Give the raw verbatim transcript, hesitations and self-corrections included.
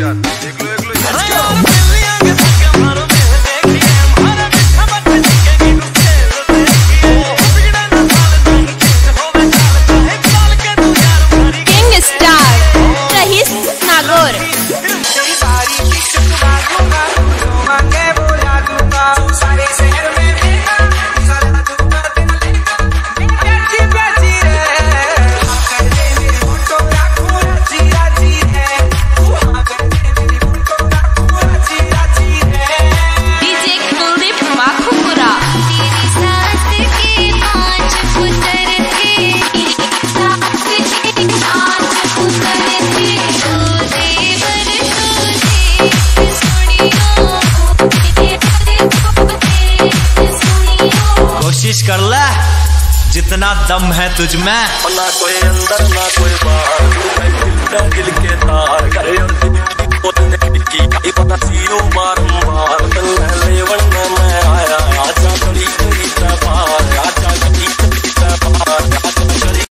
कोशिश कर ले जितना दम है तुझ में। ना कोई अंदर ना कोई बाहर,